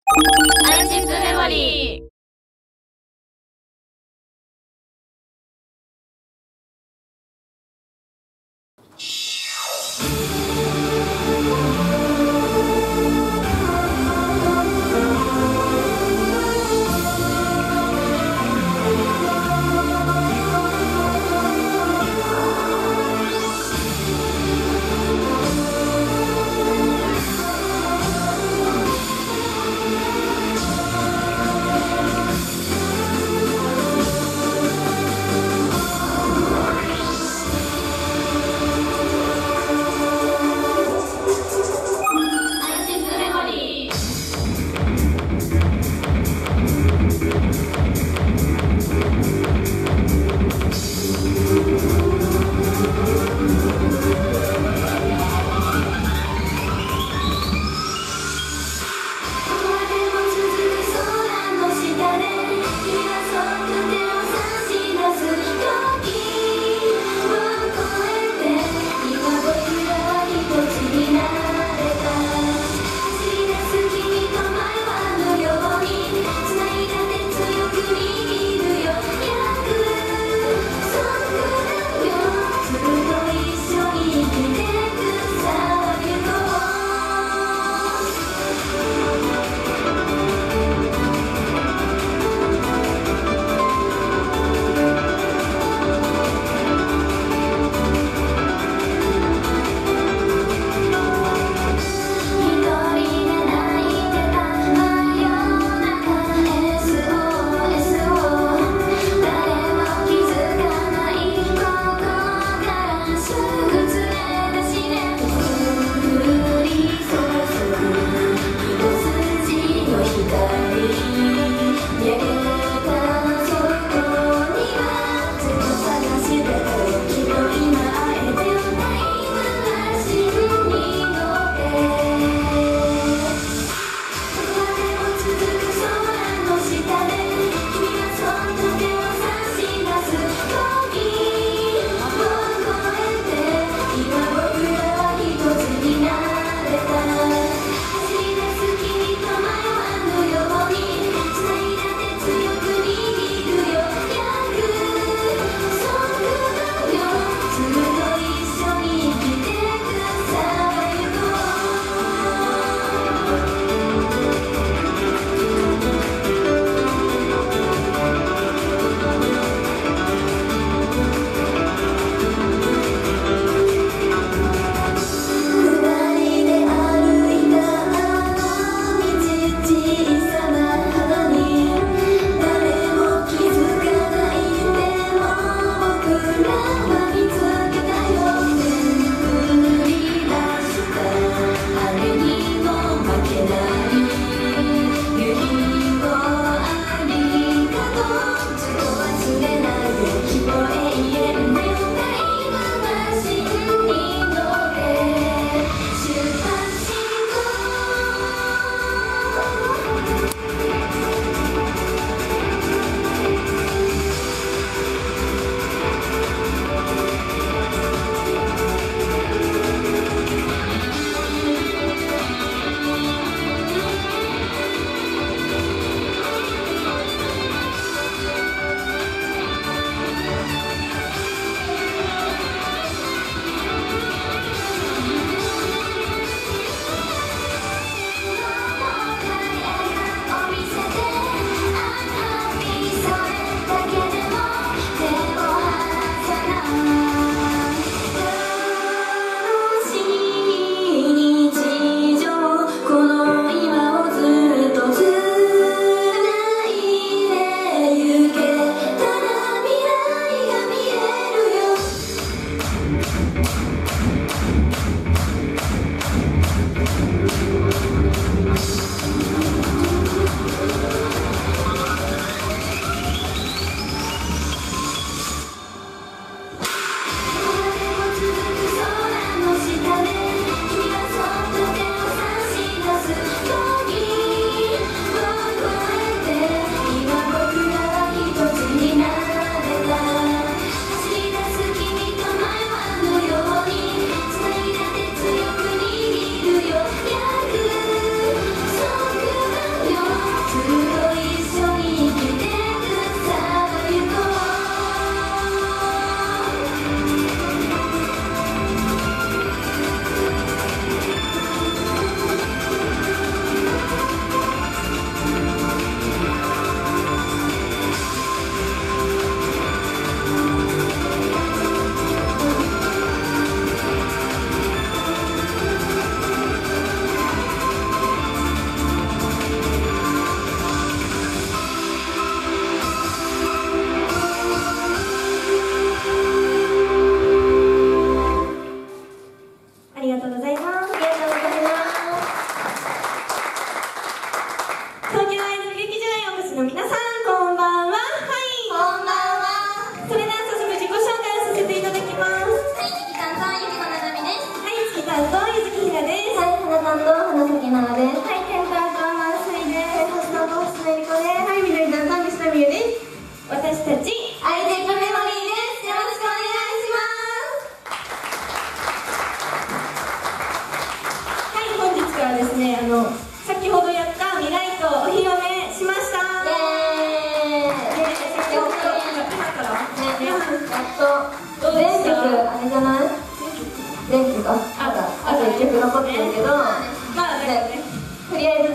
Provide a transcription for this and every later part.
アイチップメモリー。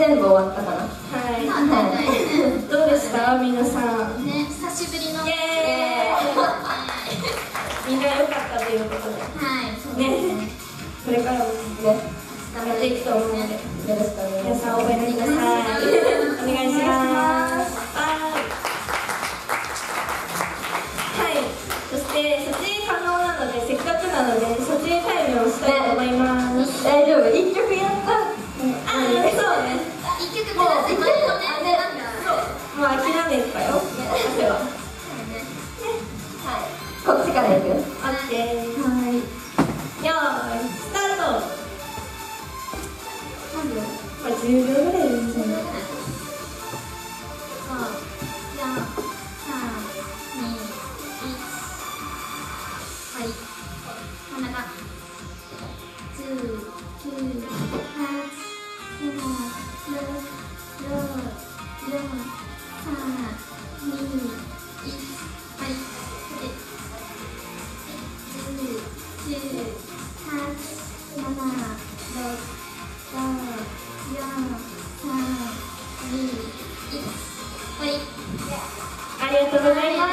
全部終わったかな。 はい。どうでした皆さん。 ね、久しぶりの。 イエーイ。みんな良かったということで。 はい。 ね。これからもね、頑張っていくと思うので、よろしくお願いします。皆さん覚えてください。お願いします。はい。そして撮影可能なので、せっかくなので撮影タイムをしたいと思います。 大丈夫。1曲やった。 そうね。 1曲目だって前のね、 もう諦めたよ。汗は。 こっちからいくよ。 オッケー。はい。よーい、スタート。これ10秒ぐらいでいいんじゃない？ 5、4、3、2、1。はい。真ん中。10、9、8、7、6、4、3、2、1。はい。 ありがとうございます。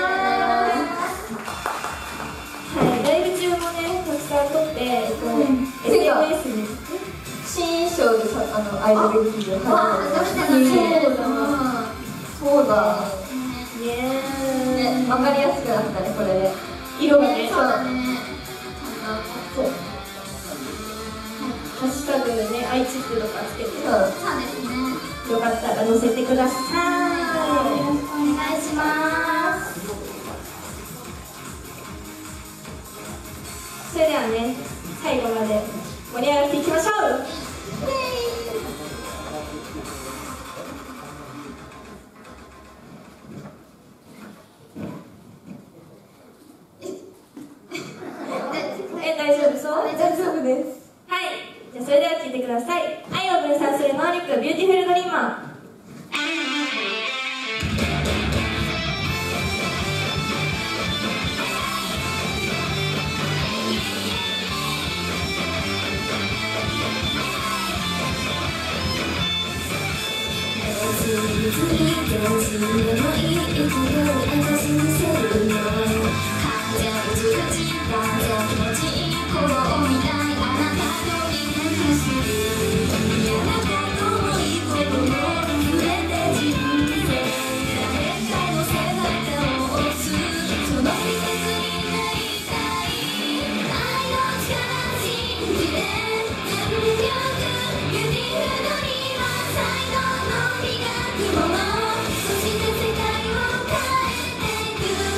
はい、ライブ中もね、たくさん撮って、SNS に新衣装でアイドル劇場そうだ。ね、わかりやすくなったね、これで。 色がね。 そうだね。 そう。ハッシュタグでね、アイチップとかつけて。 そうですね。 よかったら載せてください。 よろしくお願いします。 それではね、最後まで盛り上がっていきましょう。大丈夫そう？ 大丈夫です。 はい、じゃあそれでは聴いてください。愛を分散する能力、ビューティフルドリーマー。 そして世界を変えていく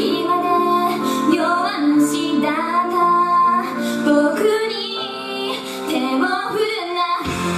日まで弱虫だった僕に手を振るな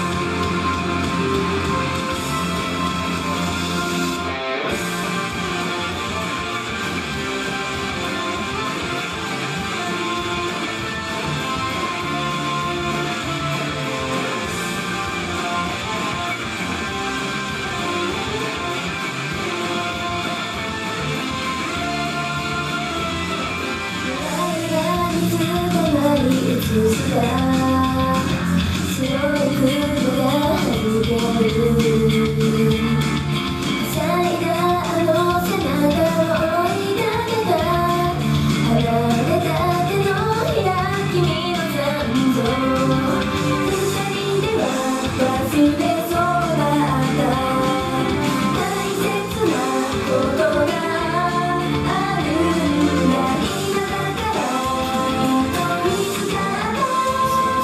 白い雲が弾ける咲いたあの背中を追いかけた離れた手のひら君の残像二人では忘れそうだった大切なことがあるんだ今だからと見つかった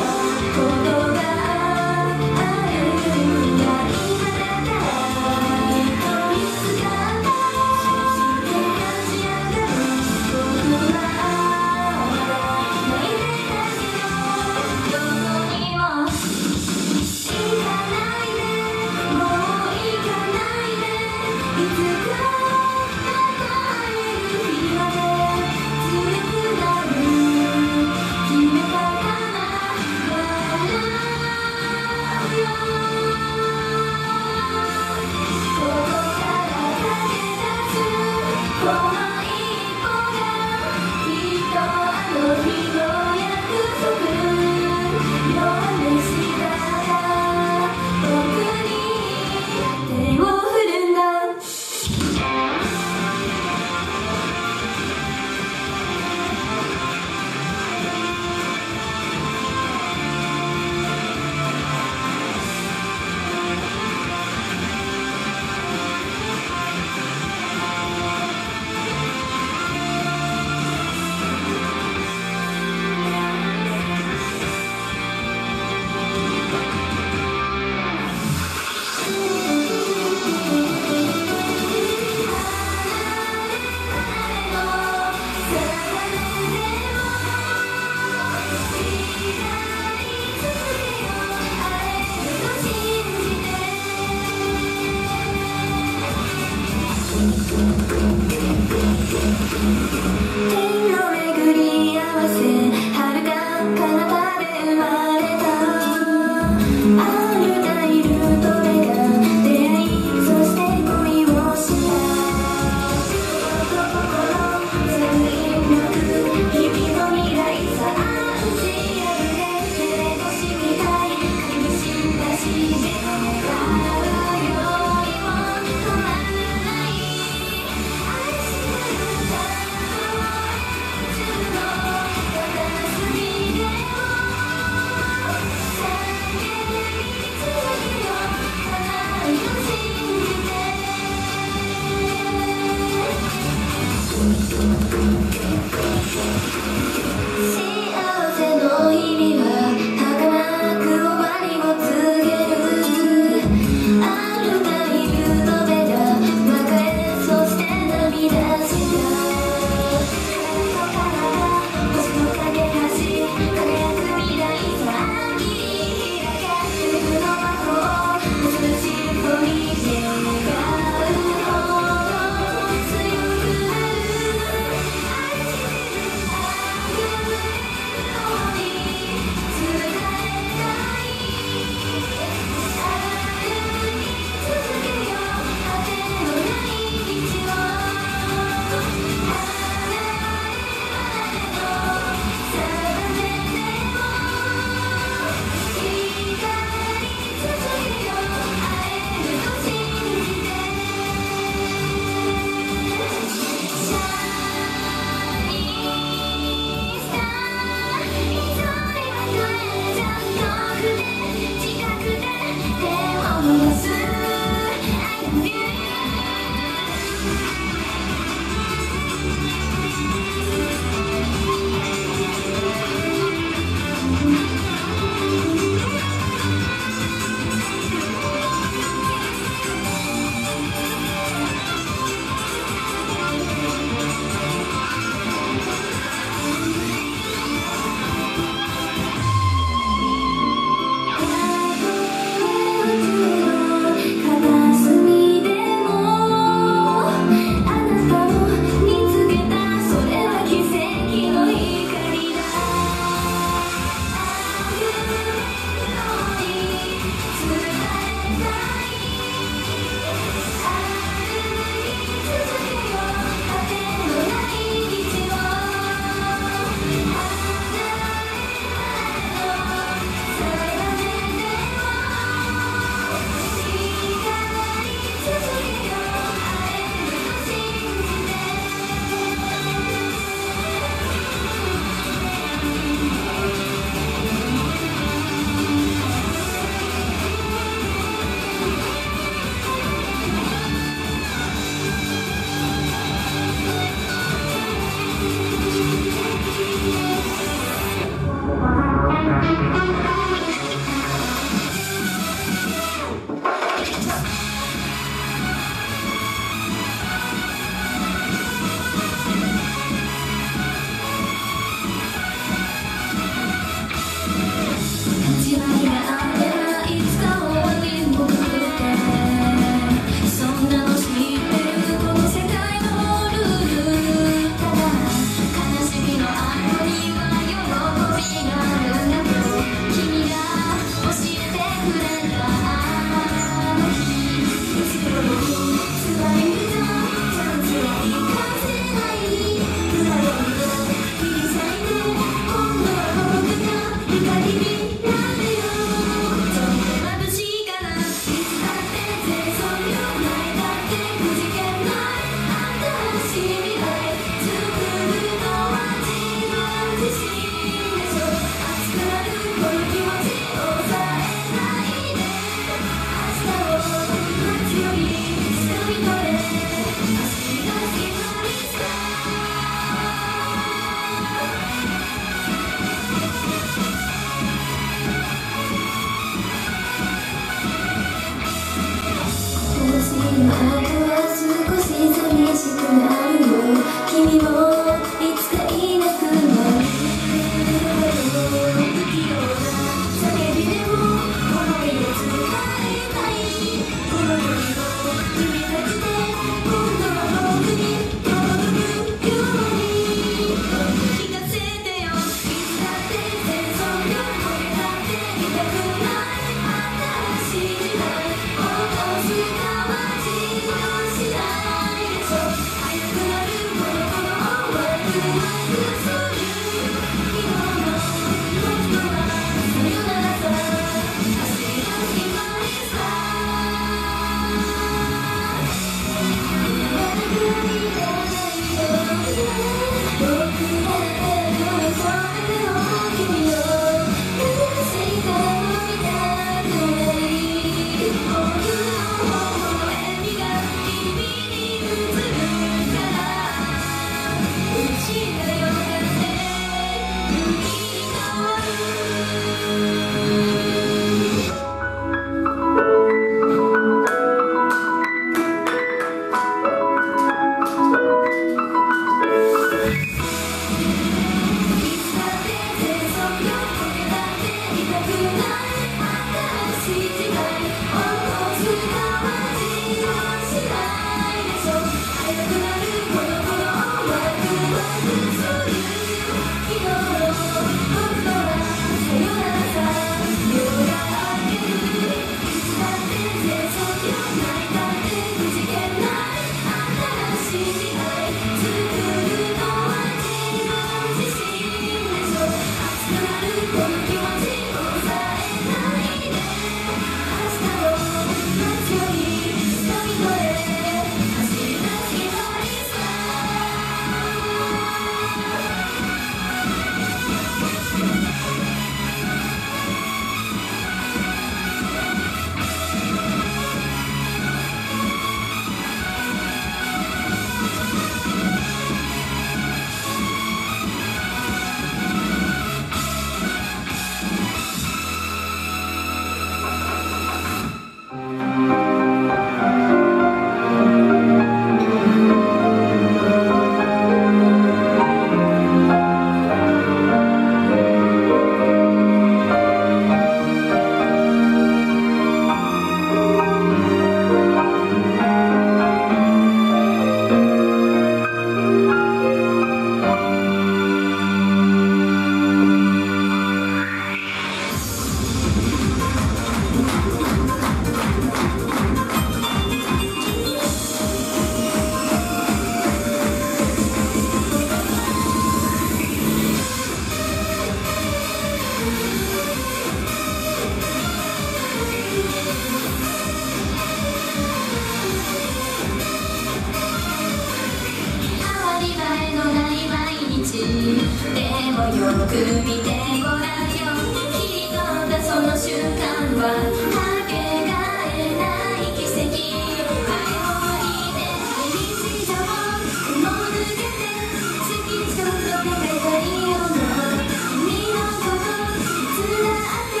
よく見てごらんよ。切り取ったその瞬間はかけがえない奇跡。前を向いて日常をもう抜けて好きちょっと考えたいような君のこと伝って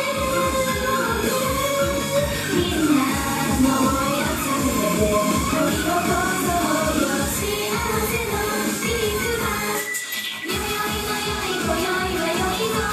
みんなの思い集めて時をこそよ幸せのリズム。今宵は良い子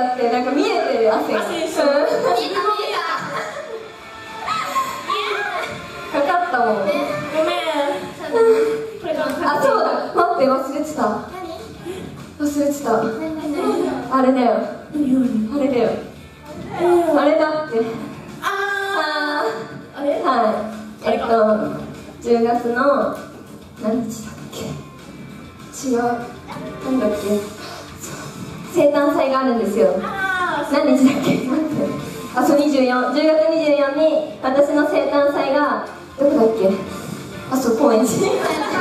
だってなんか見えてる汗が。かかったもん。 ごめん。 あ、そうだ、待って、忘れてた。忘れてた。あれだよ。あれだよ。あれだって。 あれ？ はい。10月の何日だっけ？違う。なんだっけ？生誕祭があるんですよ。何日だっけ？あ、そう、10月24に私の生誕祭がどこだっけ？あ、そう、高円寺。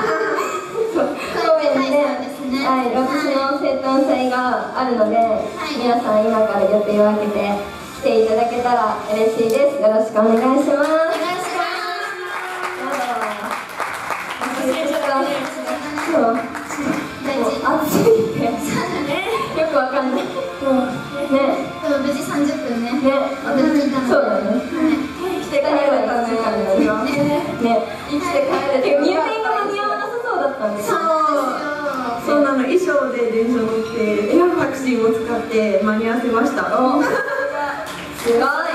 高円寺で、はい、私の生誕祭があるので、皆さん今から予定を空けて来ていただけたら嬉しいです。よろしくお願いします。そう、暑いってよくわかんない。ね、 無事30分ね。 そうだね。生きて帰れたね。生きて帰れて、入店が間に合わなさそうだったんですよ。 そうなの、衣装で電車乗ってエアタクシーを使って間に合わせました。 すごい。